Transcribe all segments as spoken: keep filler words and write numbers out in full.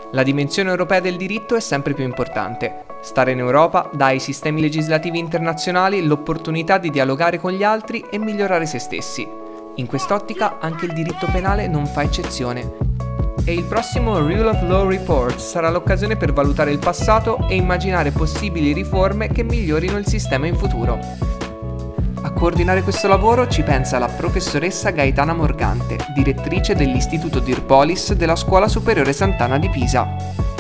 La dimensione europea del diritto è sempre più importante. Stare in Europa dà ai sistemi legislativi internazionali l'opportunità di dialogare con gli altri e migliorare se stessi. In quest'ottica anche il diritto penale non fa eccezione. E il prossimo Rule of Law Report sarà l'occasione per valutare il passato e immaginare possibili riforme che migliorino il sistema in futuro. A coordinare questo lavoro ci pensa la professoressa Gaetana Morgante, direttrice dell'Istituto Dirpolis della Scuola Superiore Sant'Anna di Pisa.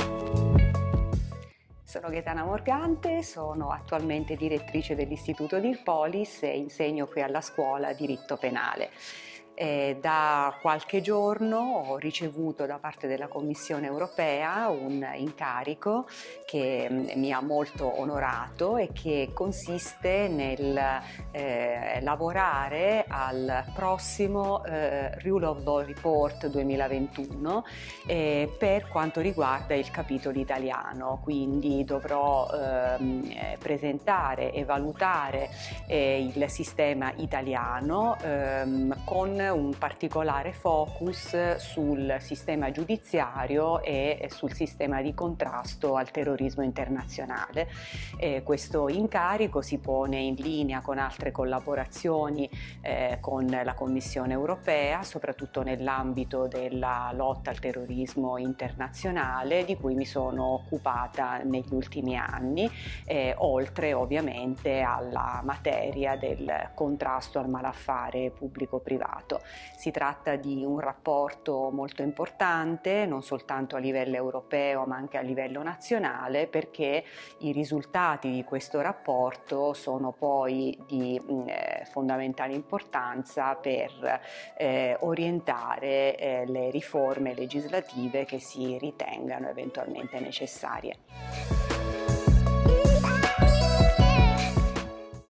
Sono Gaetana Morgante, sono attualmente direttrice dell'Istituto Dirpolis e insegno qui alla scuola diritto penale. Eh, da qualche giorno ho ricevuto da parte della Commissione europea un incarico che mh, mi ha molto onorato e che consiste nel eh, lavorare al prossimo eh, Rule of Law Report duemilaventuno eh, per quanto riguarda il capitolo italiano, quindi dovrò ehm, presentare e valutare eh, il sistema italiano ehm, con un particolare focus sul sistema giudiziario e sul sistema di contrasto al terrorismo internazionale. Eh, questo incarico si pone in linea con altre collaborazioni eh, con la Commissione europea, soprattutto nell'ambito della lotta al terrorismo internazionale, di cui mi sono occupata negli ultimi anni, eh, oltre ovviamente alla materia del contrasto al malaffare pubblico-privato. Si tratta di un rapporto molto importante, non soltanto a livello europeo ma anche a livello nazionale, perché i risultati di questo rapporto sono poi di eh, fondamentale importanza per eh, orientare eh, le riforme legislative che si ritengano eventualmente necessarie.